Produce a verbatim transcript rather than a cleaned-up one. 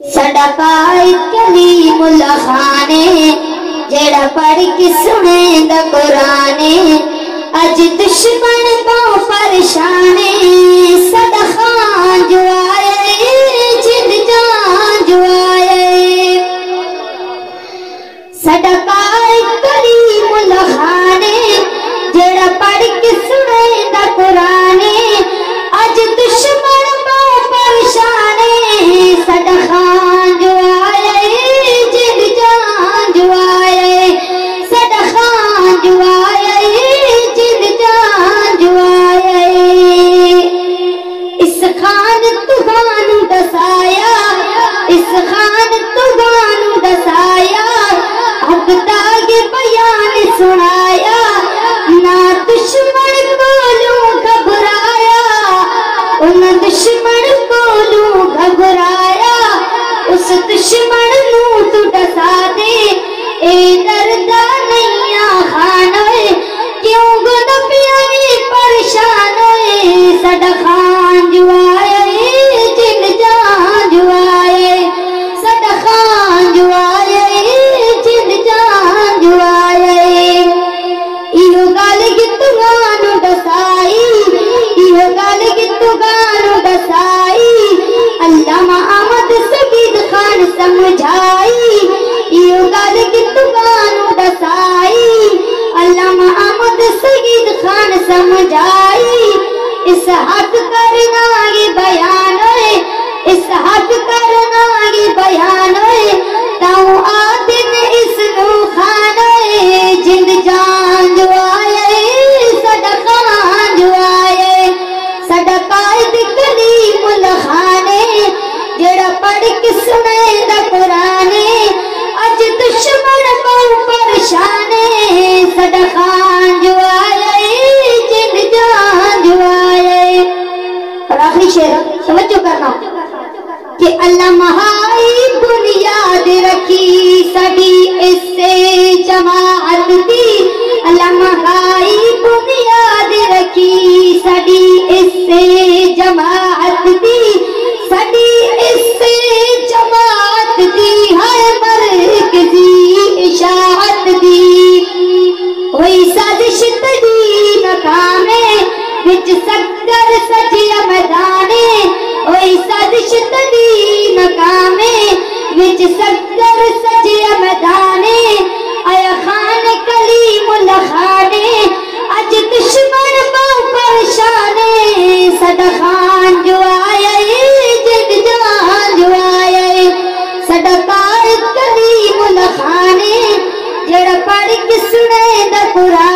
साडा कायद कलीमुल्लाह खाने जेड़ा पढ़ के सुने दा कुराने अज दुश्मन तो परेशाने साडा खान जो आए जिंद जान जो आए साडा कायद कलीमुल्लाह खाने जेड़ा पढ़ के सुने दा कुराने अज दुश्मन तो परेशाने साडा खान जो आए जिंद जान जो आए साडा खान जो आए जिंद जान जो आए इस खान तूफान दसाया इस खान तूफान दसाया अब तक बयान सुनाया ना दुश्मन कोलू घबराया उन दुश्मन कोलू घबराया उस दुश्मन नू तू डसा दे ए दर्दा नैया खान क्यों गुद प्यारी परेशान साडा खान जो आए जिंद जान जो आए साडा खान जो आए जिंद जान जो आए इहो गल गितुआनु दसाई इहो गल गितुआनु दसाई अल्लामा अहमद सगीद खान समझाई इहो गल गितुआनु दसाई अल्लामा अहमद सगीद खान समझाई इस हक करना ये बयान है इस हक करना ये बयान है ताऊ आदिन इस नू खान जिंद जान जो आए साडा खान जो आए साडा कायद कलीमुल्लाह खाने जेड़ा पढ़ के सुने दा कुराने अज दुश्मन बहु परेशाने साडा खान जो आए जिंद जान जो आए। और आखिरी शेर समझो करना कि अल्लाह महाई बुनियाद रखी सभी इससे जमाअत दी अल्लाह महाई बुनियाद रखी सभी इससे जमाअत दी सभी इससे जमाअत दी है मरकजी इशाअत दी कोई साजिश तदी नाकामे विच सक्कर सजिया मैदाने कोई साजिश तदी नाकामे विच सक्कर सजिया मैदाने आया खान कलीमुल्लाह खाने अज दुश्मन बहु परेशाने साडा खान जो आए जिंद जान जो आए साडा कायद कलीमुल्लाह खाने जेड़ा पढ़ के सुने दा कुरान